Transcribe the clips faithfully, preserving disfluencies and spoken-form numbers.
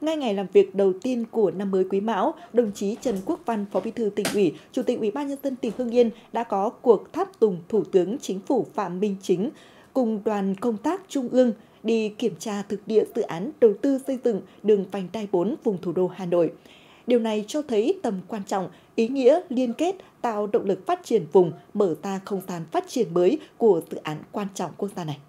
Ngay ngày làm việc đầu tiên của năm mới Quý Mão, đồng chí Trần Quốc Văn, Phó Bí thư Tỉnh ủy, Chủ tịch Ủy ban nhân dân tỉnh Hưng Yên đã có cuộc tháp tùng Thủ tướng Chính phủ Phạm Minh Chính cùng đoàn công tác Trung ương đi kiểm tra thực địa dự án đầu tư xây dựng đường vành đai bốn vùng thủ đô Hà Nội. Điều này cho thấy tầm quan trọng, ý nghĩa liên kết tạo động lực phát triển vùng, mở ra không gian phát triển mới của dự án quan trọng quốc gia này.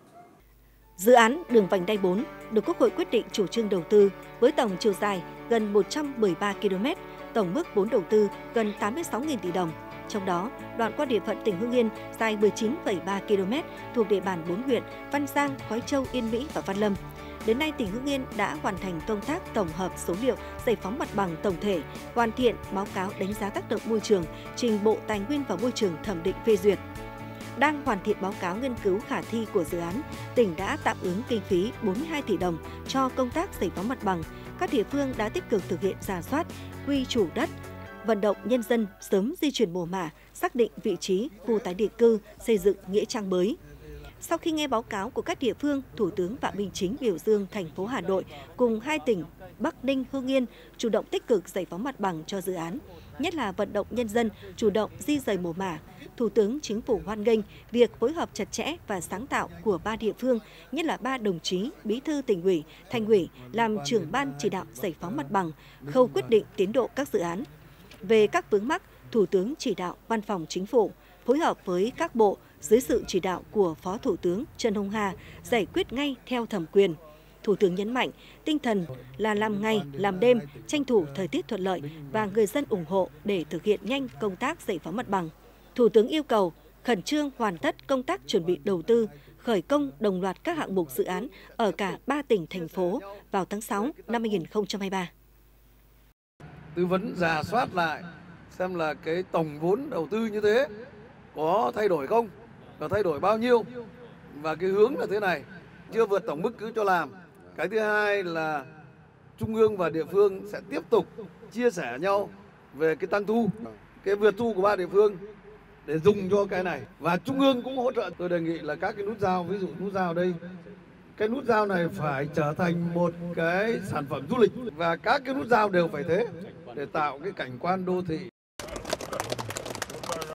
Dự án đường vành đai bốn được Quốc hội quyết định chủ trương đầu tư với tổng chiều dài gần một trăm mười ba ki lô mét, tổng mức vốn đầu tư gần tám mươi sáu nghìn tỷ đồng. Trong đó, đoạn qua địa phận tỉnh Hưng Yên dài mười chín phẩy ba ki lô mét thuộc địa bàn bốn huyện Văn Giang, Khói Châu, Yên Mỹ và Văn Lâm. Đến nay, tỉnh Hưng Yên đã hoàn thành công tác tổng hợp số liệu giải phóng mặt bằng tổng thể, hoàn thiện báo cáo đánh giá tác động môi trường, trình Bộ Tài nguyên và Môi trường thẩm định phê duyệt. Đang hoàn thiện báo cáo nghiên cứu khả thi của dự án, tỉnh đã tạm ứng kinh phí bốn mươi hai tỷ đồng cho công tác giải phóng mặt bằng. Các địa phương đã tích cực thực hiện rà soát, quy chủ đất, vận động nhân dân sớm di chuyển mồ mả, xác định vị trí khu tái định cư, xây dựng nghĩa trang mới. Sau khi nghe báo cáo của các địa phương, Thủ tướng Phạm Minh Chính biểu dương thành phố Hà Nội cùng hai tỉnh Bắc Ninh, Hưng Yên chủ động tích cực giải phóng mặt bằng cho dự án, nhất là vận động nhân dân chủ động di rời mồ mả. Thủ tướng Chính phủ hoan nghênh việc phối hợp chặt chẽ và sáng tạo của ba địa phương, nhất là ba đồng chí Bí thư Tỉnh ủy, Thành ủy làm trưởng ban chỉ đạo giải phóng mặt bằng, khâu quyết định tiến độ các dự án. Về các vướng mắc, Thủ tướng chỉ đạo Văn phòng Chính phủ phối hợp với các bộ dưới sự chỉ đạo của Phó Thủ tướng Trần Hồng Hà giải quyết ngay theo thẩm quyền. Thủ tướng nhấn mạnh tinh thần là làm ngày, làm đêm, tranh thủ thời tiết thuận lợi và người dân ủng hộ để thực hiện nhanh công tác giải phóng mặt bằng. Thủ tướng yêu cầu khẩn trương hoàn tất công tác chuẩn bị đầu tư, khởi công đồng loạt các hạng mục dự án ở cả ba tỉnh, thành phố vào tháng sáu năm hai nghìn không trăm hai mươi ba. Tư vấn rà soát lại xem là cái tổng vốn đầu tư như thế có thay đổi không, và thay đổi bao nhiêu, và cái hướng là thế này, chưa vượt tổng mức cứ cho làm. Cái thứ hai là Trung ương và địa phương sẽ tiếp tục chia sẻ nhau về cái tăng thu, cái vượt thu của ba địa phương để dùng cho cái này, và Trung ương cũng hỗ trợ. Tôi đề nghị là các cái nút giao, ví dụ nút giao đây, cái nút giao này phải trở thành một cái sản phẩm du lịch, và các cái nút giao đều phải thế để tạo cái cảnh quan đô thị.